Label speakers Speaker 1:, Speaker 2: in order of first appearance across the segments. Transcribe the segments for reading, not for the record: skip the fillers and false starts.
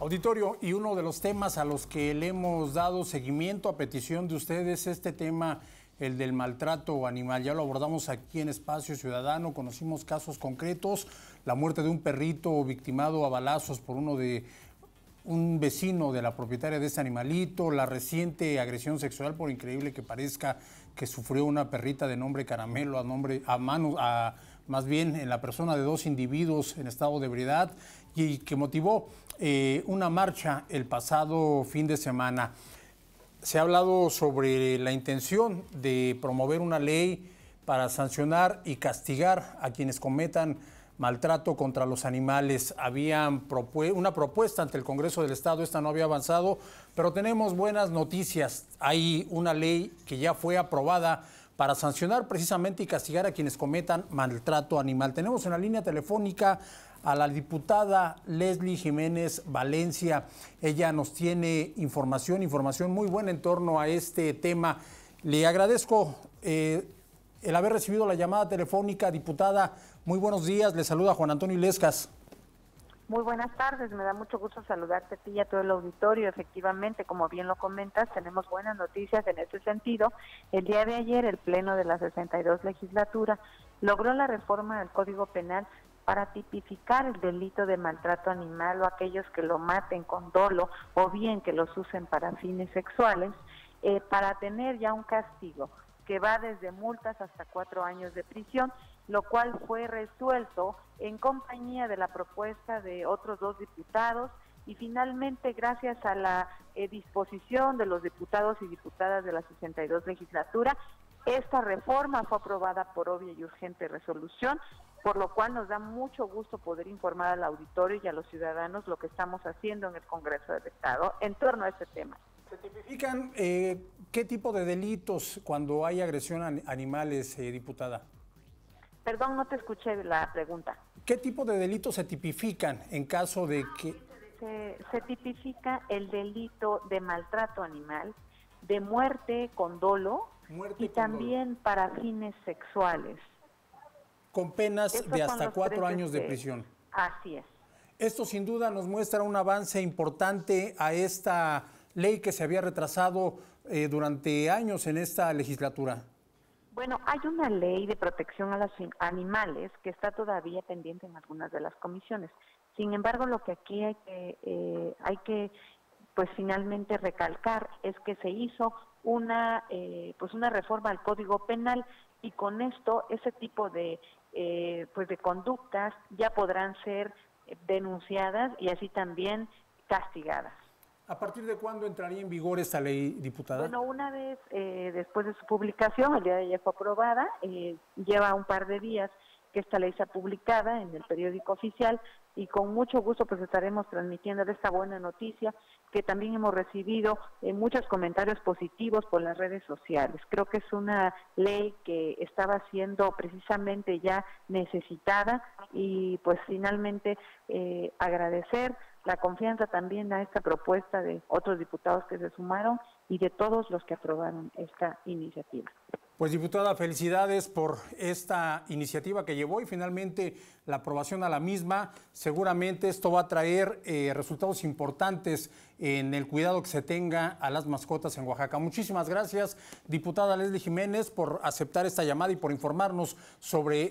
Speaker 1: Auditorio, y uno de los temas a los que le hemos dado seguimiento a petición de ustedes, este tema, el del maltrato animal. Ya lo abordamos aquí en Espacio Ciudadano, conocimos casos concretos, la muerte de un perrito victimado a balazos por un vecino de la propietaria de ese animalito, la reciente agresión sexual, por increíble que parezca, que sufrió una perrita de nombre Caramelo más bien en la persona de dos individuos en estado de ebriedad y que motivó una marcha el pasado fin de semana. Se ha hablado sobre la intención de promover una ley para sancionar y castigar a quienes cometan maltrato contra los animales. Había una propuesta ante el Congreso del Estado, esta no había avanzado, pero tenemos buenas noticias. Hay una ley que ya fue aprobada para sancionar precisamente y castigar a quienes cometan maltrato animal. Tenemos en la línea telefónica a la diputada Leslie Jiménez Valencia. Ella nos tiene información muy buena en torno a este tema. Le agradezco el haber recibido la llamada telefónica, diputada. Muy buenos días, le saluda Juan Antonio Illescas.
Speaker 2: Muy buenas tardes, me da mucho gusto saludarte a ti y a todo el auditorio. Efectivamente, como bien lo comentas, tenemos buenas noticias en este sentido. El día de ayer, el Pleno de la 62 legislatura logró la reforma del Código Penal para tipificar el delito de maltrato animal o aquellos que lo maten con dolo o bien que los usen para fines sexuales, para tener ya un castigo que va desde multas hasta 4 años de prisión, lo cual fue resuelto en compañía de la propuesta de otros 2 diputados y finalmente gracias a la disposición de los diputados y diputadas de la 62 legislatura, esta reforma fue aprobada por obvia y urgente resolución, por lo cual nos da mucho gusto poder informar al auditorio y a los ciudadanos lo que estamos haciendo en el Congreso del Estado en torno a este tema.
Speaker 1: ¿Se tipifican qué tipo de delitos cuando hay agresión a animales, diputada?
Speaker 2: Perdón, no te escuché la pregunta.
Speaker 1: ¿Qué tipo de delitos se tipifican en caso de que...?
Speaker 2: Se tipifica el delito de maltrato animal, de muerte con dolo y también para fines sexuales.
Speaker 1: Con penas de hasta 4 años de prisión.
Speaker 2: Así es.
Speaker 1: Esto sin duda nos muestra un avance importante a esta ley que se había retrasado durante años en esta legislatura.
Speaker 2: Bueno, hay una ley de protección a los animales que está todavía pendiente en algunas de las comisiones. Sin embargo, lo que aquí hay que pues finalmente recalcar es que se hizo una reforma al Código Penal y con esto ese tipo de conductas ya podrán ser denunciadas y así también castigadas.
Speaker 1: ¿A partir de cuándo entraría en vigor esta ley, diputada?
Speaker 2: Bueno, una vez después de su publicación, el día de ayer fue aprobada, lleva un par de días que esta ley sea publicada en el periódico oficial y con mucho gusto pues estaremos transmitiendo esta buena noticia que también hemos recibido muchos comentarios positivos por las redes sociales. Creo que es una ley que estaba siendo precisamente ya necesitada y pues finalmente agradecer la confianza también a esta propuesta de otros diputados que se sumaron y de todos los que aprobaron esta iniciativa.
Speaker 1: Pues diputada, felicidades por esta iniciativa que llevó y finalmente la aprobación a la misma. Seguramente esto va a traer resultados importantes en el cuidado que se tenga a las mascotas en Oaxaca. Muchísimas gracias, diputada Leslie Jiménez, por aceptar esta llamada y por informarnos sobre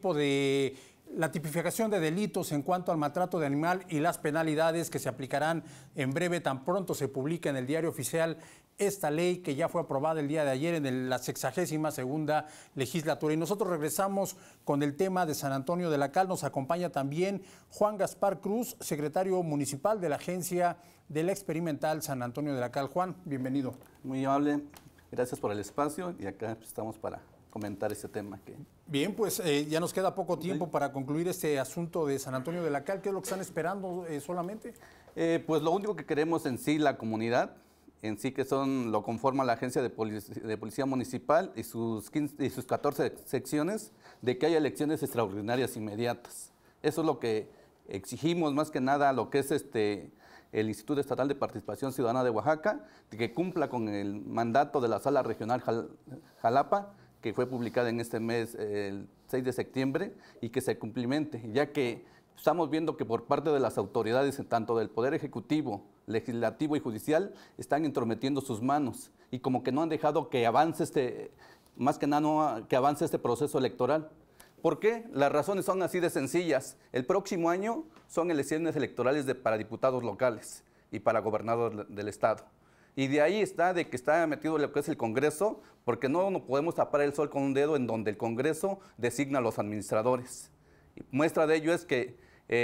Speaker 1: la tipificación de delitos en cuanto al maltrato de animal y las penalidades que se aplicarán en breve, tan pronto se publica en el Diario Oficial esta ley que ya fue aprobada el día de ayer en la 62ª legislatura. Y nosotros regresamos con el tema de San Antonio de la Cal. Nos acompaña también Juan Gaspar Cruz, secretario municipal de la Agencia de la Experimental San Antonio de la Cal. Juan, bienvenido.
Speaker 3: Muy amable, gracias por el espacio y acá estamos para comentar este tema.
Speaker 1: Bien, pues ya nos queda poco tiempo para concluir este asunto de San Antonio de la Cal. ¿Qué es lo que están esperando solamente?
Speaker 3: Pues lo único que queremos en sí, la comunidad, en sí que lo conforma la Agencia de Policía Municipal y sus 14 secciones, de que haya elecciones extraordinarias inmediatas. Eso es lo que exigimos más que nada a lo que es el Instituto Estatal de Participación Ciudadana de Oaxaca, de que cumpla con el mandato de la Sala Regional Jalapa, que fue publicada en este mes, el 6 de septiembre, y que se cumplimente, ya que estamos viendo que por parte de las autoridades, tanto del Poder Ejecutivo, Legislativo y Judicial, están entrometiendo sus manos y como que no han dejado que avance más que nada que avance este proceso electoral. ¿Por qué? Las razones son así de sencillas. El próximo año son elecciones electorales para diputados locales y para gobernador del estado. Y de ahí está de que está metido lo que es el Congreso, porque no podemos tapar el sol con un dedo en donde el Congreso designa a los administradores. Y muestra de ello es que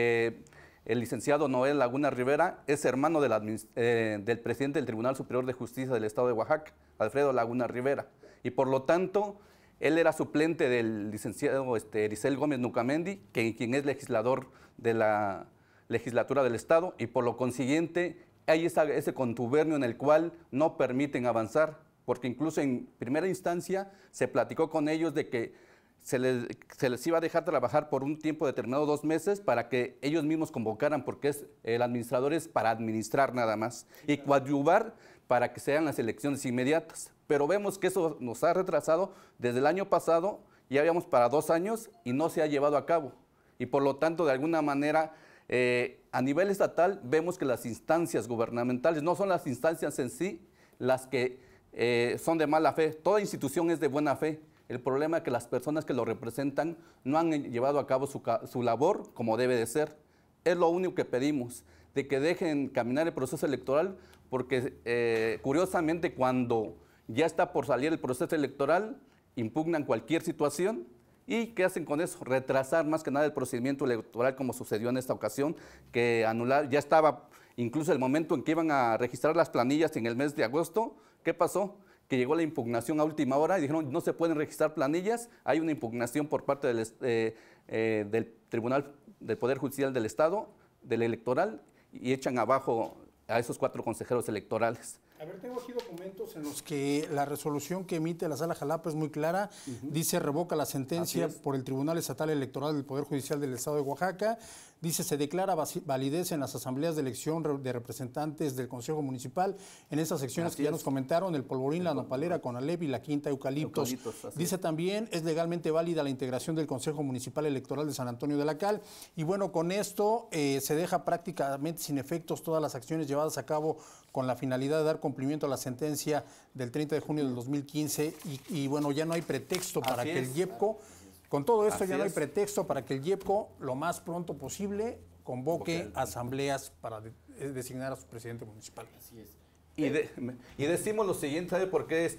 Speaker 3: el licenciado Noel Laguna Rivera es hermano del presidente del Tribunal Superior de Justicia del Estado de Oaxaca, Alfredo Laguna Rivera. Y por lo tanto, él era suplente del licenciado Ericel Gómez Nucamendi, quien es legislador de la legislatura del Estado, y por lo consiguiente hay ese contubernio en el cual no permiten avanzar, porque incluso en primera instancia se platicó con ellos de que se les iba a dejar trabajar por un tiempo determinado, 2 meses, para que ellos mismos convocaran, porque el administrador es para administrar nada más, y coadyuvar para que sean las elecciones inmediatas. Pero vemos que eso nos ha retrasado desde el año pasado, ya habíamos para 2 años y no se ha llevado a cabo. Y por lo tanto, de alguna manera, a nivel estatal, vemos que las instancias gubernamentales no son las instancias en sí las que son de mala fe. Toda institución es de buena fe. El problema es que las personas que lo representan no han llevado a cabo su labor como debe de ser. Es lo único que pedimos, de que dejen caminar el proceso electoral, porque curiosamente cuando ya está por salir el proceso electoral, impugnan cualquier situación. ¿Y qué hacen con eso? Retrasar más que nada el procedimiento electoral, como sucedió en esta ocasión, que anular, ya estaba incluso el momento en que iban a registrar las planillas en el mes de agosto. ¿Qué pasó? Que llegó la impugnación a última hora y dijeron no se pueden registrar planillas, hay una impugnación por parte del Tribunal del Poder Judicial del Estado, del Electoral, y echan abajo a esos 4 consejeros electorales.
Speaker 1: A ver, tengo aquí documentos en los que la resolución que emite la Sala Jalapa es muy clara. Dice, revoca la sentencia por el Tribunal Estatal Electoral del Poder Judicial del Estado de Oaxaca. Dice, se declara validez en las asambleas de elección de representantes del Consejo Municipal. En esas secciones que ya nos comentaron, el Polvorín, la Nopalera, Conalep y la Quinta Eucaliptos. Dice también, es legalmente válida la integración del Consejo Municipal Electoral de San Antonio de la Cal. Y bueno, con esto se deja prácticamente sin efectos todas las acciones llevadas a cabo con la finalidad de dar cumplimiento a la sentencia del 30 de junio del 2015 y bueno, ya no hay pretexto para que el IEPCO, con todo esto ya no hay pretexto para que el IEPCO lo más pronto posible convoque asambleas para designar a su presidente municipal.
Speaker 3: Así es. Y decimos lo siguiente, ¿sabe por qué?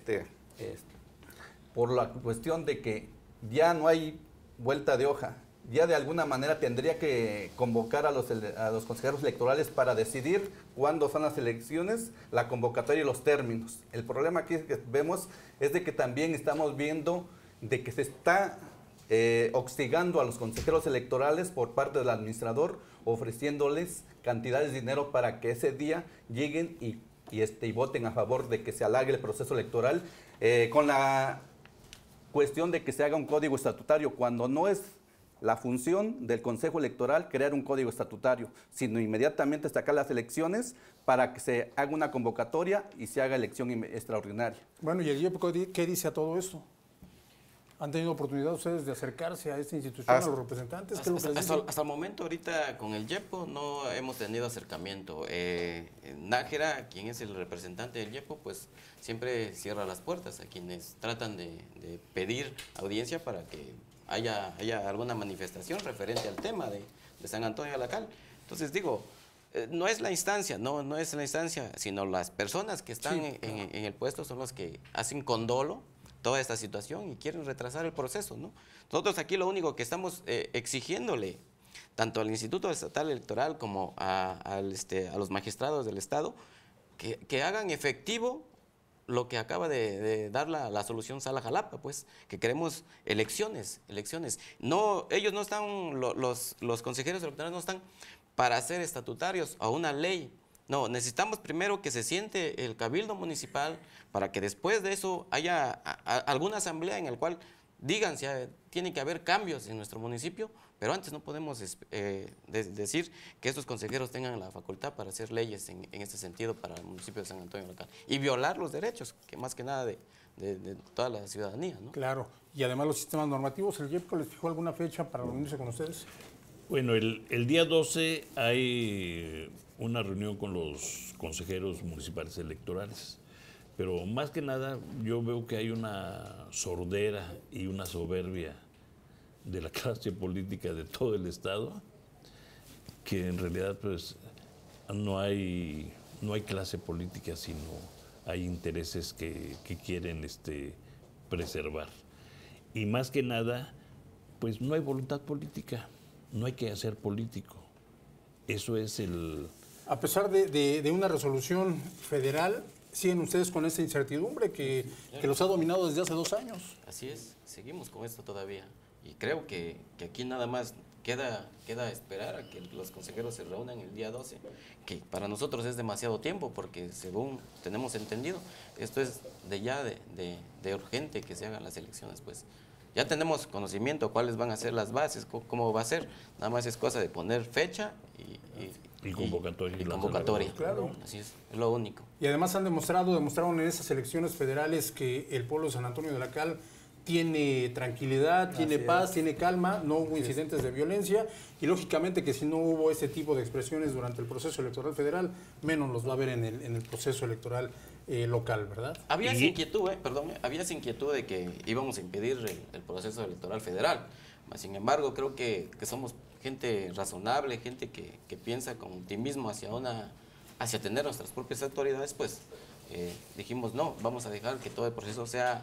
Speaker 3: Por la cuestión de que ya no hay vuelta de hoja. Ya de alguna manera tendría que convocar a los consejeros electorales para decidir cuándo son las elecciones, la convocatoria y los términos. El problema aquí que vemos es de que también estamos viendo de que se está hostigando a los consejeros electorales por parte del administrador, ofreciéndoles cantidades de dinero para que ese día lleguen y voten a favor de que se alargue el proceso electoral, con la cuestión de que se haga un código estatutario, cuando no es la función del Consejo Electoral crear un código estatutario, sino inmediatamente sacar las elecciones para que se haga una convocatoria y se haga elección extraordinaria.
Speaker 1: Bueno, ¿y el IEPCO qué dice a todo esto? ¿Han tenido oportunidad ustedes de acercarse a esta institución, a los representantes?
Speaker 4: Hasta el momento, ahorita con el IEPCO no hemos tenido acercamiento. Nájera, quien es el representante del IEPCO, pues siempre cierra las puertas a quienes tratan de pedir audiencia para que haya alguna manifestación referente al tema de San Antonio de la Cal. Entonces digo, no es la instancia, no es la instancia, sino las personas que están en el puesto son los que hacen con dolo toda esta situación y quieren retrasar el proceso, ¿no? Nosotros aquí lo único que estamos exigiéndole tanto al Instituto Estatal Electoral como a los magistrados del Estado que hagan efectivo lo que acaba de dar la solución Sala Jalapa, pues, que queremos elecciones. No, ellos no están, los consejeros electorales no están para hacer estatutarios a una ley. No, necesitamos primero que se siente el cabildo municipal para que después de eso haya alguna asamblea en la cual digan si tiene que haber cambios en nuestro municipio, pero antes no podemos decir que estos consejeros tengan la facultad para hacer leyes en este sentido para el municipio de San Antonio de la Cal y violar los derechos, que más que nada de toda la ciudadanía, ¿no?
Speaker 1: Claro, y además los sistemas normativos, ¿el IEPCO les fijó alguna fecha para reunirse con ustedes?
Speaker 5: Bueno, el día 12 hay una reunión con los consejeros municipales electorales, pero más que nada yo veo que hay una sordera y una soberbia de la clase política de todo el estado, que en realidad pues no hay clase política, sino hay intereses que quieren preservar. Y más que nada, pues no hay voluntad política, no hay que hacer político. Eso es el...
Speaker 1: A pesar de una resolución federal, siguen ustedes con esa incertidumbre que los ha dominado desde hace 2 años.
Speaker 4: Así es, seguimos con esto todavía. Y creo que aquí nada más queda esperar a que los consejeros se reúnan el día 12, que para nosotros es demasiado tiempo, porque según tenemos entendido, esto es de urgente que se hagan las elecciones, pues. Ya tenemos conocimiento cuáles van a ser las bases, cómo va a ser, nada más es cosa de poner fecha
Speaker 5: y convocatoria.
Speaker 4: Y convocatoria,
Speaker 1: claro.
Speaker 4: Así es lo único.
Speaker 1: Y además demostraron en esas elecciones federales que el pueblo de San Antonio de la Cal tiene tranquilidad, tiene paz, tiene calma, no hubo incidentes de violencia y lógicamente que si no hubo ese tipo de expresiones durante el proceso electoral federal, menos los va a ver en el proceso electoral local, ¿verdad?
Speaker 4: Había esa inquietud, había esa inquietud de que íbamos a impedir el proceso electoral federal. Sin embargo, creo que somos gente razonable, gente que piensa con optimismo hacia tener nuestras propias autoridades, pues dijimos no, vamos a dejar que todo el proceso sea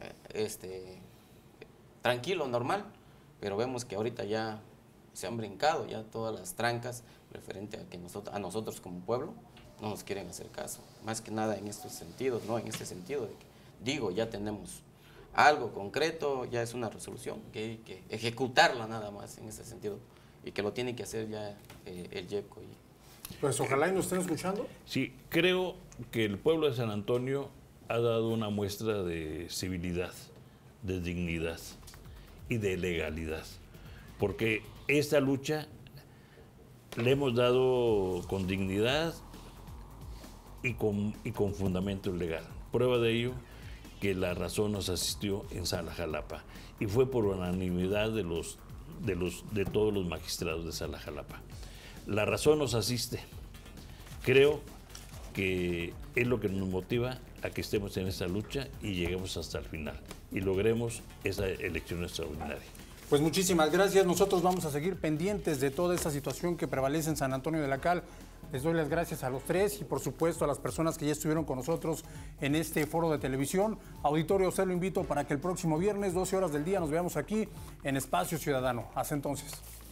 Speaker 4: tranquilo, normal, pero vemos que ahorita ya se han brincado ya todas las trancas referente a que a nosotros como pueblo no nos quieren hacer caso, más que nada en estos sentidos, ¿no? En este sentido de que, digo, ya tenemos algo concreto, ya es una resolución, que hay que ejecutarla nada más en ese sentido, y que lo tiene que hacer ya el YEPCO.
Speaker 1: Pues ojalá y nos estén escuchando.
Speaker 5: Sí, creo que el pueblo de San Antonio ha dado una muestra de civilidad, de dignidad y de legalidad, porque esta lucha le hemos dado con dignidad y con fundamento legal. Prueba de ello que la razón nos asistió en Sala Jalapa y fue por unanimidad de todos los magistrados de Sala Jalapa. La razón nos asiste. Creo que es lo que nos motiva a que estemos en esta lucha y lleguemos hasta el final y logremos esa elección extraordinaria.
Speaker 1: Pues muchísimas gracias. Nosotros vamos a seguir pendientes de toda esta situación que prevalece en San Antonio de la Cal. Les doy las gracias a los tres y por supuesto a las personas que ya estuvieron con nosotros en este foro de televisión. Auditorio, usted lo invito para que el próximo viernes, 12 horas del día, nos veamos aquí en Espacio Ciudadano. Hasta entonces.